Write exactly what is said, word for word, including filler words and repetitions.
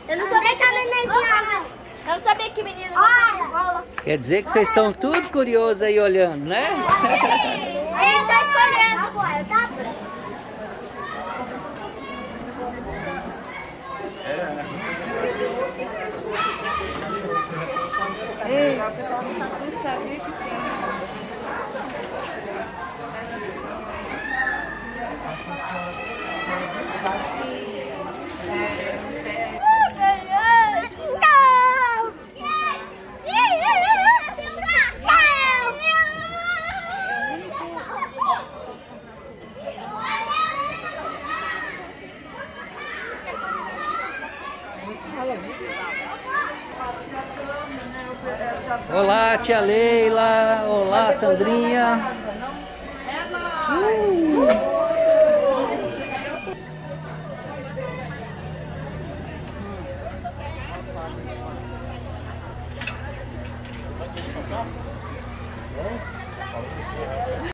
Eu não sabia. Deixa a nenenzinha. Eu não sabia que menino gostava de bola. Quer dizer que vocês estão tudo curiosos aí olhando, né? Ele tá escolhendo. Tá branco. Ei, o pessoal não sabe tudo, sabia que tem. Olá, tia Leila. Olá, Sandrinha. Uh.